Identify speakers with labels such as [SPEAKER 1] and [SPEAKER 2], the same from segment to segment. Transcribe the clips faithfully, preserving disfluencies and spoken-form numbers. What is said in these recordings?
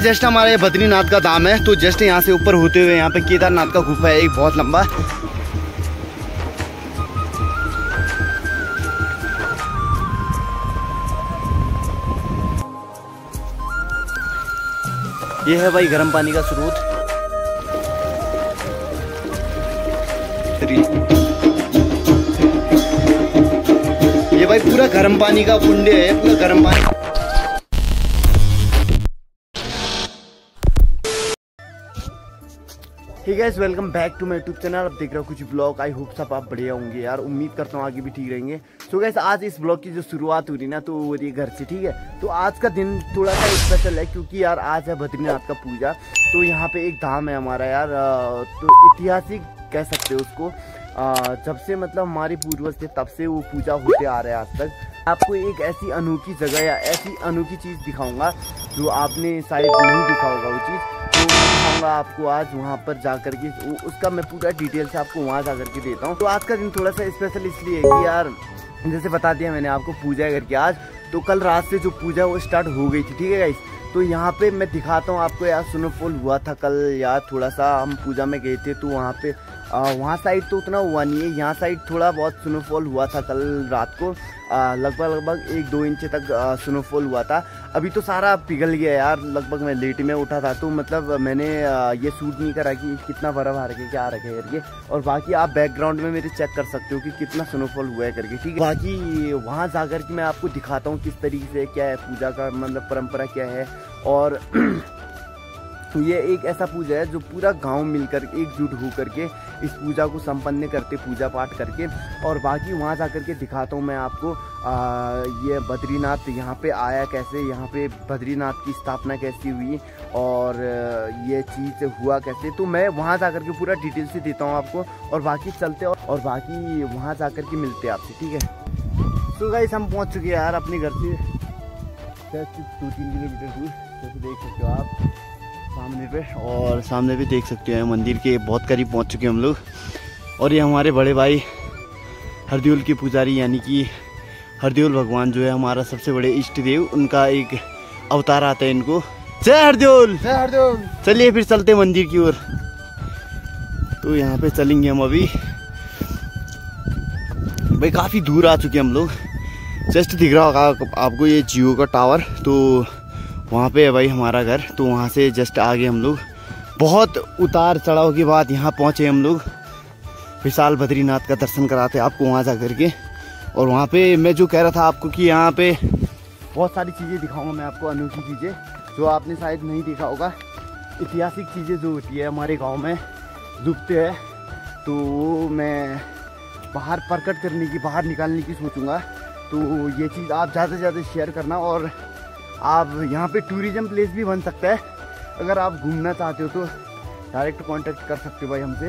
[SPEAKER 1] Just हमारे बद्रीनाथ का धाम है, तो जस्ट यहाँ से ऊपर होते हुए यहाँ पे केदारनाथ का गुफा है एक बहुत लंबा। ये है भाई गर्म पानी का स्रोत। ये भाई पूरा गर्म पानी का कुंड है, पूरा गर्म पानी। Hey guys, welcome back to my YouTube channel. अब देख रहे हो कुछ ब्लॉग। आई होप सब आप बढ़िया होंगे यार, उम्मीद करता हूँ आगे भी ठीक रहेंगे। सो गाइस, आज इस ब्लॉग की जो शुरुआत हो रही ना, तो वो रही घर से, ठीक है। तो आज का दिन थोड़ा सा स्पेशल है क्योंकि यार आज है बद्रीनाथ का पूजा। तो यहाँ पे एक धाम है हमारा यार, तो ऐतिहासिक कह सकते हो उसको। जब से मतलब हमारे पूर्वज थे तब से वो पूजा होते आ रहे हैं आज तक। आपको एक ऐसी अनोखी जगह या ऐसी अनोखी चीज़ दिखाऊंगा जो आपने शायद नहीं देखा होगा वो चीज़, तो दिखाऊंगा आपको आज वहाँ पर जा कर के। उसका मैं पूरा डिटेल से आपको वहाँ जा कर के देता हूँ। तो आज का दिन थोड़ा सा स्पेशल इसलिए है कि यार जैसे बता दिया मैंने आपको, पूजा है करके आज। तो कल रात से जो पूजा वो स्टार्ट हो गई थी, ठीक है गाइस। तो यहाँ पे मैं दिखाता हूँ आपको यार, स्नोफॉल हुआ था कल यार। थोड़ा सा हम पूजा में गए थे तो वहाँ पे वहाँ साइड तो उतना हुआ नहीं है, यहाँ साइड थोड़ा बहुत स्नोफॉल हुआ था कल रात को। लगभग लगभग एक दो इंच तक स्नोफॉल हुआ था। अभी तो सारा पिघल गया यार। लगभग मैं लेट में उठा था तो मतलब मैंने आ, ये शूट नहीं करा कि कितना बर्फ आ रखे क्या रखे करके। और बाकी आप बैकग्राउंड में मेरे चेक कर सकते हो कि कितना स्नोफॉल हुआ है करके, ठीक है। बाकी वहाँ जा कर के मैं आपको दिखाता हूँ किस तरीके से क्या है पूजा का, मतलब परंपरा क्या है। और तो ये एक ऐसा पूजा है जो पूरा गांव मिलकर एकजुट होकर के इस पूजा को संपन्न करते, पूजा पाठ करके। और बाकी वहाँ जा कर के दिखाता हूँ मैं आपको आ, ये बद्रीनाथ यहाँ पे आया कैसे, यहाँ पे बद्रीनाथ की स्थापना कैसी हुई और ये चीज़ हुआ कैसे। तो मैं वहाँ जा कर के पूरा डिटेल से देता हूँ आपको। और बाकी चलते और, और बाकी वहाँ जा कर के मिलते हैं आपसे, ठीक है। तो गाइस, हम पहुँच चुके हैं यार अपने घर से दो तीन किलोमीटर दूर, जैसे देख सकते हो आप सामने पे। और सामने भी देख सकते हैं मंदिर के बहुत करीब पहुंच चुके हैं हम लोग। और ये हमारे बड़े भाई हरदेवल के पुजारी, यानी कि हरदेवल भगवान जो है हमारा सबसे बड़े इष्ट देव, उनका एक अवतार आता है इनको। जय हरदेवल, जय हरदेवल। चलिए फिर चलते मंदिर की ओर। तो यहाँ पे चलेंगे हम अभी। भाई काफ़ी दूर आ चुके हैं हम लोग। जस्ट दिख रहा होगा आपको ये जियो का टावर, तो वहाँ पे है भाई हमारा घर। तो वहाँ से जस्ट आगे हम लोग बहुत उतार चढ़ाव के बाद यहाँ पहुँचे हम लोग। विशाल बद्रीनाथ का दर्शन कराते आपको वहाँ जा कर के। और वहाँ पे मैं जो कह रहा था आपको कि यहाँ पे बहुत सारी चीज़ें दिखाऊंगा मैं आपको, अनोखी चीज़ें जो आपने शायद नहीं देखा होगा। ऐतिहासिक चीज़ें जो होती है हमारे गाँव में डूबते हैं, तो वो मैं बाहर प्रकट करने की, बाहर निकालने की सोचूंगा। तो ये चीज़ आप ज़्यादा से ज़्यादा शेयर करना। और आप यहाँ पे टूरिज्म प्लेस भी बन सकता है। अगर आप घूमना चाहते हो तो डायरेक्ट कांटेक्ट कर सकते हो भाई हमसे।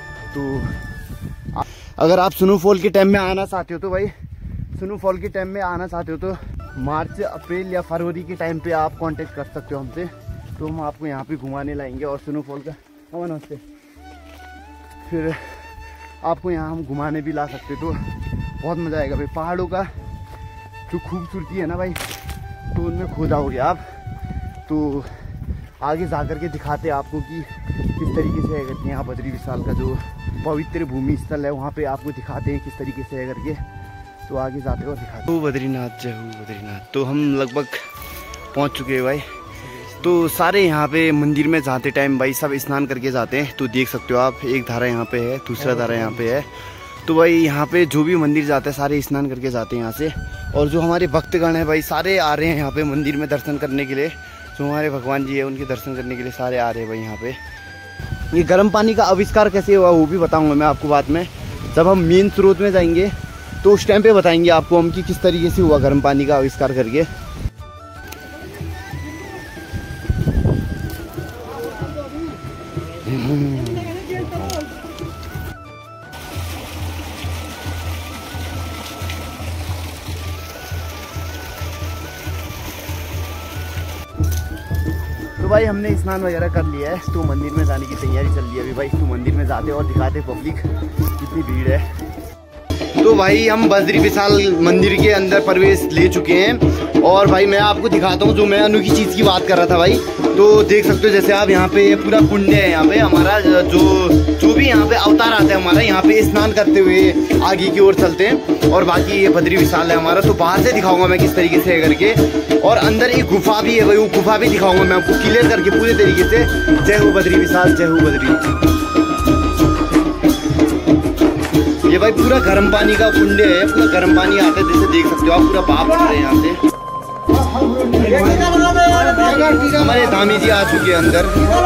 [SPEAKER 1] तो अगर आप स्नोफॉल के टाइम में आना चाहते हो तो भाई स्नोफॉल के टाइम में आना चाहते हो तो मार्च, अप्रैल या फरवरी के टाइम पे आप कांटेक्ट कर सकते हो हमसे। तो हम आपको यहाँ पे घुमाने लाएंगे और स्नोफॉल का हवन होते, फिर आपको यहाँ हम घुमाने भी ला सकते। तो बहुत मज़ा आएगा भाई। पहाड़ों का जो खूबसूरती है ना भाई, तो उनमें खो जाओगे आप। तो आगे जा कर के दिखाते आपको कि किस तरीके से है करके यहाँ बद्री विशाल का जो पवित्र भूमि स्थल है, वहाँ पे आपको दिखाते हैं किस तरीके से है करके। तो आगे जाते हो दिखाते। तो बद्रीनाथ, जय हो बद्रीनाथ। तो हम लगभग पहुँच चुके हैं भाई। तो सारे यहाँ पे मंदिर में जाते टाइम भाई सब स्नान करके जाते हैं। तो देख सकते हो आप, एक धारा यहाँ पे है, दूसरा धारा यहाँ पे है। तो भाई यहाँ पे जो भी मंदिर जाते हैं सारे स्नान करके जाते हैं यहाँ से। और जो हमारे भक्तगण हैं भाई सारे आ रहे हैं यहाँ पे मंदिर में दर्शन करने के लिए। जो हमारे भगवान जी है उनके दर्शन करने के लिए सारे आ रहे हैं भाई यहाँ पे। ये गर्म पानी का आविष्कार कैसे हुआ वो भी बताऊँगा मैं आपको बाद में, जब हम मेन स्रोत में जाएंगे तो उस टाइम पे बताएंगे आपको हम कि किस तरीके से हुआ गर्म पानी का आविष्कार करके। तो भाई हमने स्नान वगैरह कर लिया है, तो मंदिर में जाने की तैयारी चल रही है अभी भाई। तो मंदिर में जाते और दिखाते पब्लिक कितनी भीड़ है। तो भाई हम बद्री विशाल मंदिर के अंदर प्रवेश ले चुके हैं और भाई मैं आपको दिखाता हूँ जो मैं अनोखी चीज़ की बात कर रहा था भाई। तो देख सकते हो जैसे आप यहाँ पे पूरा कुंड है, यहाँ पे हमारा जो जो भी यहाँ पे अवतार आता है हमारा, यहाँ पे स्नान करते हुए आगे की ओर चलते हैं। और बाकी ये बद्री विशाल है हमारा। तो बाहर से दिखाऊंगा मैं किस तरीके से करके, और अंदर एक गुफा भी है भाई, वो गुफा भी दिखाऊंगा मैं आपको क्लियर करके पूरे तरीके से। जय हो बद्री विशाल, जय हो बद्री। ये भाई पूरा गर्म पानी का कुंड है, पूरा गर्म पानी आता है, जैसे देख सकते हो आप, पूरा भाप उठ रहे हैं यहाँ से। हमारे धामी जी आ चुके हैं अंदर।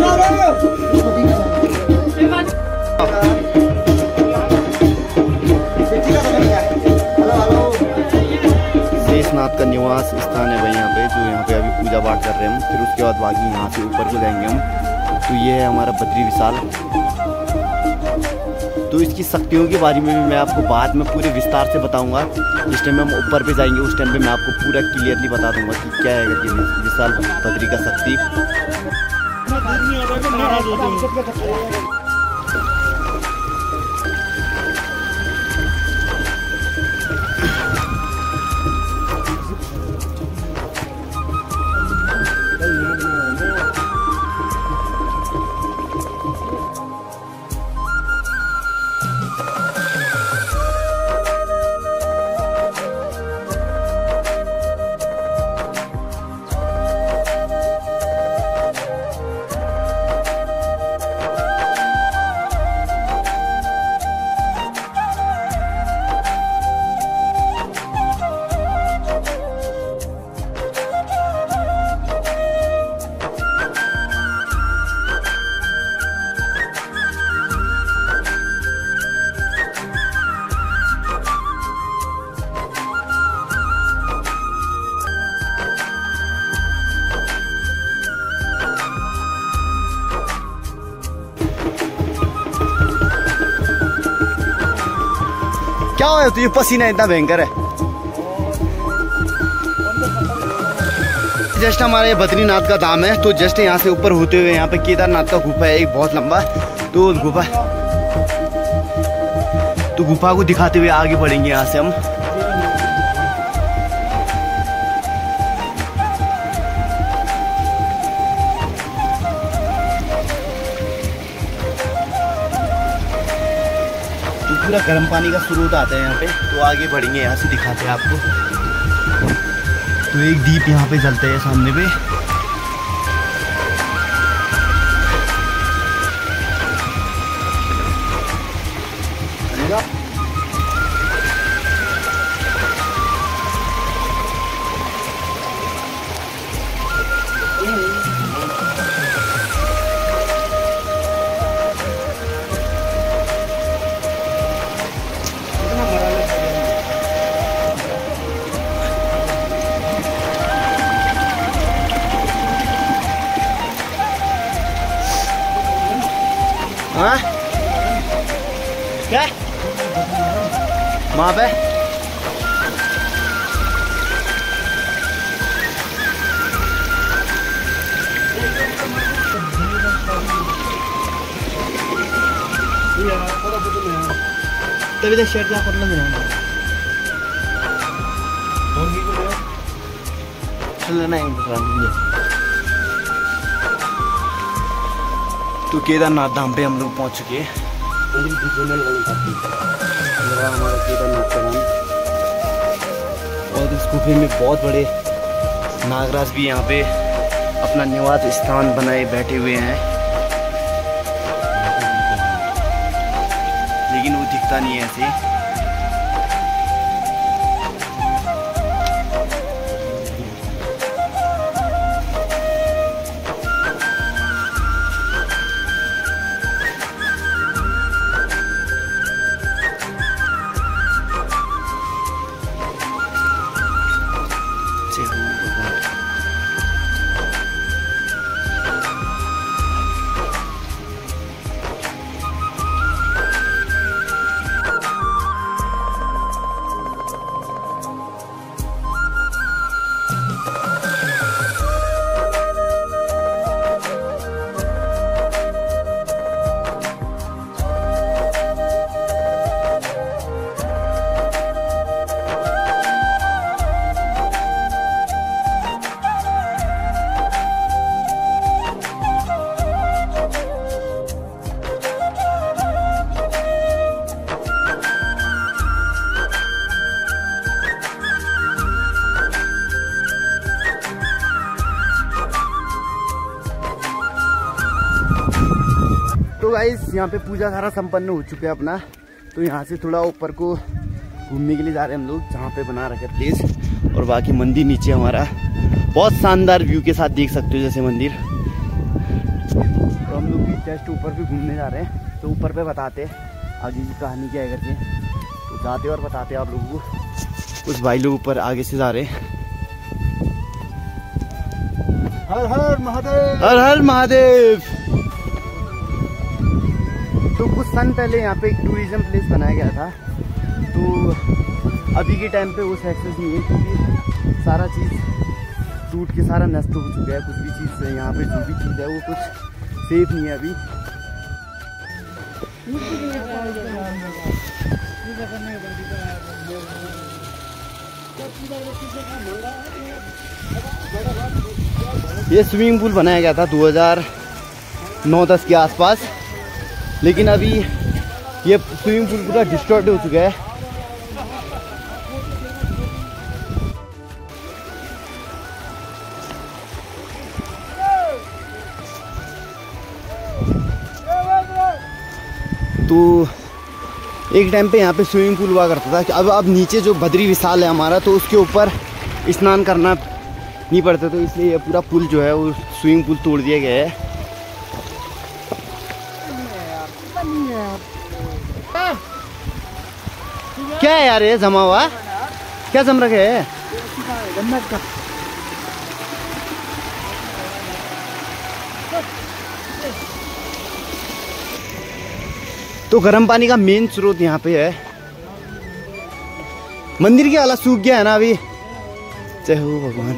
[SPEAKER 1] शेषनाथ का निवास स्थान है भाई यहाँ पे, जो यहाँ पे अभी पूजा पाठ कर रहे हैं हम। फिर उसके बाद बाकी यहाँ से ऊपर को जाएंगे हम। तो ये है हमारा बद्री विशाल। तो इसकी शक्तियों के बारे में भी मैं आपको बाद में पूरे विस्तार से बताऊंगा। जिस टाइम हम ऊपर पे जाएंगे उस टाइम पे मैं आपको पूरा क्लियरली बता दूंगा कि क्या है करके विशाल बद्री का शक्ति। क्या हुआ तो ये पसीना इतना भयंकर है। जस्ट हमारे बद्रीनाथ का धाम है, तो जस्ट यहाँ से ऊपर होते हुए यहाँ पे केदारनाथ का गुफा है एक बहुत लंबा। तो गुफा तो गुफा को दिखाते हुए आगे बढ़ेंगे यहाँ से हम। पूरा गर्म पानी का स्रोत आता है यहाँ पे। तो आगे बढ़ेंगे यहाँ से, दिखाते हैं आपको। तो एक दीप यहाँ पे जलता है सामने पे। हाँ क्या वहाँ पे तभी तो शर्ट क्या करना मेरा चलना है। तो केदारनाथ धाम पे हम लोग पहुंच चुके हैं। हमारा केदारनाथ का धाम, और इस गुफे में बहुत बड़े नागराज भी यहाँ पे अपना निवास स्थान बनाए बैठे हुए हैं, लेकिन वो दिखता नहीं है ऐसे। तो गाइस यहाँ पे पूजा सारा संपन्न हो चुका है अपना। तो यहाँ से थोड़ा ऊपर को घूमने के लिए जा रहे हैं हम लोग, जहाँ पे बना रखे प्लेस। और बाकी मंदिर नीचे हमारा बहुत शानदार व्यू के साथ देख सकते हो जैसे मंदिर। तो हम लोग भी जस्ट ऊपर पे घूमने जा रहे हैं। तो ऊपर पे बताते आगे की कहानी क्या है करके, तो जाते और बताते आप लोगों को। कुछ भाई लोग ऊपर आगे से जा रहे हैं। हर हर महादेव, हर हर महादेव। तो कुछ सन पहले यहाँ पे एक टूरिज्म प्लेस बनाया गया था, तो अभी के टाइम पे वो सक्सेस नहीं है क्योंकि सारा चीज़ टूट के सारा नष्ट हो चुका है। कुछ भी चीज़ यहाँ पे जो भी चीज़ है वो कुछ सेफ नहीं है अभी। ये स्विमिंग पूल बनाया गया था दो हज़ार नौ दस के आसपास, लेकिन अभी ये स्विमिंग पूल पूरा डिस्टॉर्ट हो चुका है। तो एक टाइम पे यहाँ पे स्विमिंग पूल हुआ करता था। अब अब नीचे जो बद्री विशाल है हमारा, तो उसके ऊपर स्नान करना नहीं पड़ता, तो इसलिए ये पूरा पुल जो है वो स्विमिंग पूल तोड़ दिया गया है। क्या है यार ये जमा हुआ, क्या जम रखे है? तो गर्म पानी का मेन स्रोत यहाँ पे है। मंदिर की हालत सूख गया है ना अभी। जय हो भगवान।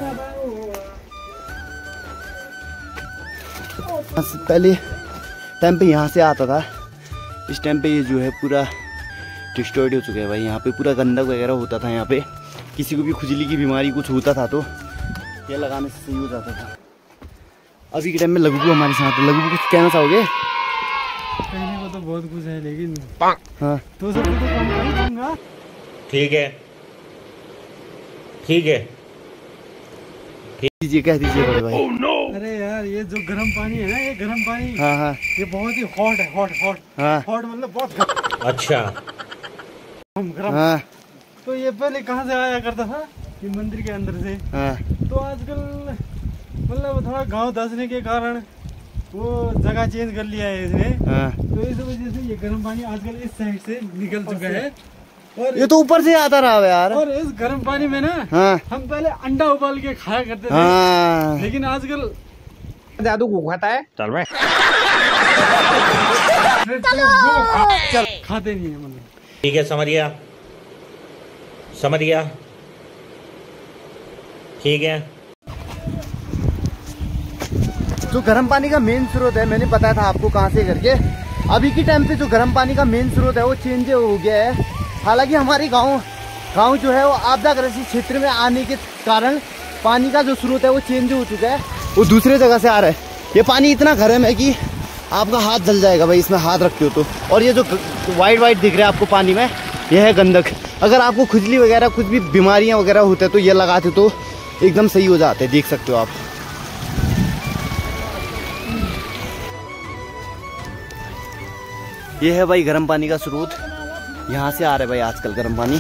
[SPEAKER 1] पहले टाइम पे यहाँ से आता था, इस टाइम पे ये जो है पूरा डिस्ट्रॉयड हो चुका है भाई। यहाँ पे पूरा गंदक वगैरह होता था। यहाँ पे किसी को भी खुजली की बीमारी कुछ होता था तो ये लगाने से सही हो जाता था। अभी के टाइम में लघु हमारे साथ है। लघु कुछ कहना चाहोगे?
[SPEAKER 2] कहने को तो बहुत कुछ है, लेकिन
[SPEAKER 1] हाँ
[SPEAKER 2] तो सब तो कम कर दूंगा।
[SPEAKER 3] ठीक है ठीक है
[SPEAKER 1] दीजिए, कह दीजिए बड़े भाई।
[SPEAKER 3] oh, no!
[SPEAKER 2] अरे यार ये जो गर्म पानी है ना, ये गर्म पानी
[SPEAKER 1] हाँ हाँ
[SPEAKER 2] ये बहुत ही हॉट है। हॉट हॉट
[SPEAKER 1] हाँ
[SPEAKER 2] हॉट मतलब बहुत
[SPEAKER 3] अच्छा
[SPEAKER 2] गर्म गर्म।
[SPEAKER 1] हाँ
[SPEAKER 2] तो ये पहले कहाँ से आया करता था? ये मंदिर के अंदर से।
[SPEAKER 1] हाँ।
[SPEAKER 2] तो आजकल मतलब थोड़ा गांव धंसने के कारण वो जगह चेंज कर लिया है इसने।
[SPEAKER 1] हाँ।
[SPEAKER 2] तो इस वजह से ये गर्म पानी आजकल इस साइड से निकल चुका है। और
[SPEAKER 1] ये तो ऊपर से आता रहा है यार।
[SPEAKER 2] और इस गर्म पानी में ना
[SPEAKER 1] हाँ
[SPEAKER 2] हम पहले अंडा उबाल के खाया करते थे।
[SPEAKER 1] हाँ।
[SPEAKER 2] लेकिन आजकल
[SPEAKER 3] जादू को खाता है। चल रहा
[SPEAKER 2] चल खाते नहीं है मतलब।
[SPEAKER 3] ठीक है, समझ गया समझ गया ठीक है।
[SPEAKER 1] जो गर्म पानी का मेन स्रोत है, मैंने बताया था आपको कहाँ से करके। अभी के टाइम पे जो गर्म पानी का मेन स्रोत है वो चेंज हो गया है। हालांकि हमारे गांव गांव जो है वो आपदाग्रस्त क्षेत्र में आने के कारण पानी का जो स्रोत है वो चेंज हो चुका है, वो दूसरे जगह से आ रहा है। ये पानी इतना गर्म है कि आपका हाथ जल जाएगा भाई इसमें हाथ रखते हो तो। और ये जो वाइट वाइट दिख रहा है आपको पानी में, यह है गंदक। अगर आपको खुजली वगैरह कुछ भी बीमारियां वगैरह होते हैं तो ये लगाते तो एकदम सही हो जाते हैं, देख सकते हो आप। ये है भाई गर्म पानी का स्रोत, यहाँ से आ रहा है भाई आजकल गर्म पानी।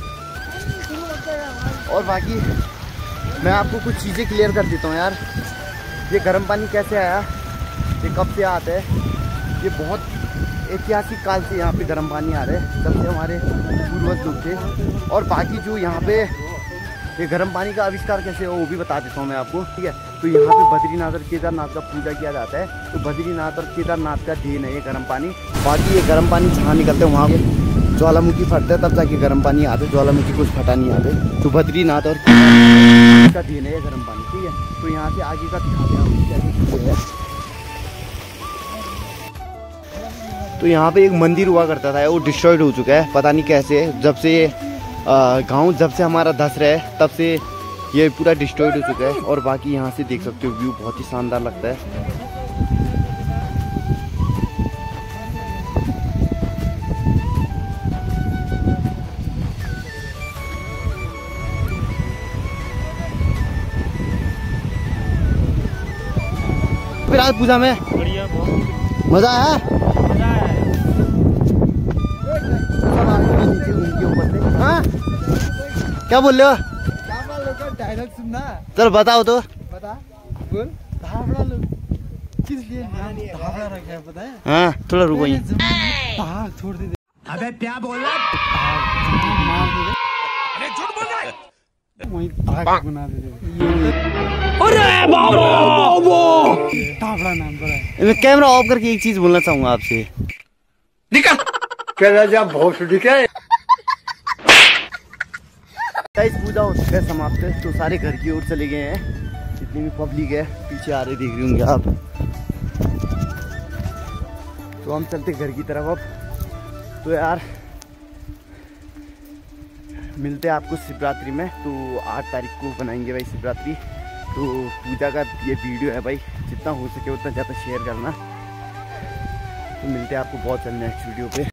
[SPEAKER 1] और बाकी मैं आपको कुछ चीज़ें क्लियर कर देता हूँ यार। ये गर्म पानी कैसे आया, ये कब से आता है। ये बहुत ऐतिहासिक काल से यहाँ पे गर्म पानी आ रहा है, जब से हमारे पूर्वज लोग थे। और बाकी जो यहाँ पे ये गर्म पानी का आविष्कार कैसे हो वो भी बता देता हूँ मैं आपको, ठीक है। तो यहाँ पे बद्रीनाथ और केदारनाथ का पूजा किया जाता है। तो बद्रीनाथ और केदारनाथ का देन है ये गर्म पानी। बाकी ये गर्म पानी जहाँ निकलते हैं वहाँ पे ज्वालामुखी फटता है, तब जाके गर्म पानी आते। ज्वालामुखी कुछ फटा नहीं आते। तो बद्रीनाथ और केदारनाथ का देन है ये गर्म पानी, ठीक है। तो यहाँ से आगे का दिखाते हैं। तो यहाँ पे एक मंदिर हुआ करता था, वो डिस्ट्रॉयड हो चुका है, पता नहीं कैसे। जब से गांव जब से हमारा धस रहा है तब से ये पूरा डिस्ट्रॉयड हो चुका है। और बाकी यहाँ से देख सकते हो व्यू बहुत ही शानदार लगता है। फिर आज पूजा में
[SPEAKER 2] बढ़िया बहुत
[SPEAKER 1] मजा आया?
[SPEAKER 2] मजा आया।
[SPEAKER 1] नीचे उनके ऊपर से। हाँ क्या बोल रहे हो?
[SPEAKER 2] डायलॉग सुनना।
[SPEAKER 1] चल बताओ तो।
[SPEAKER 2] बता बोल। धाबड़ा लोग किस लिए नाम धाबड़ा रखा है पता है?
[SPEAKER 1] हाँ थोड़ा रुको ये।
[SPEAKER 2] भाग छोड़ दे।
[SPEAKER 3] अबे क्या बोल रहा?
[SPEAKER 2] मार दे।
[SPEAKER 3] अरे झूठ बोल रहा है।
[SPEAKER 2] वही भाग बना दे।
[SPEAKER 3] अरे बाबा
[SPEAKER 2] धाबड़ा नाम पड़ा है।
[SPEAKER 1] मैं कैमरा ऑफ करके एक चीज बोलना चाहूंगा आपसे।
[SPEAKER 3] निकल क्या जा बहुत क्या
[SPEAKER 1] गाइस पूजा हो चुका है समाप्त, तो सारे घर की ओर चले गए हैं। जितनी भी पब्लिक है पीछे आ रहे देख रहे होंगे आप। तो हम चलते घर की तरफ अब। तो यार मिलते हैं आपको शिवरात्रि में। तो आठ तारीख को बनाएंगे भाई शिवरात्रि। तो पूजा का ये वीडियो है भाई, जितना हो सके उतना ज़्यादा शेयर करना। तो मिलते हैं आपको बहुत जल्द नेक्स्ट वीडियो पे।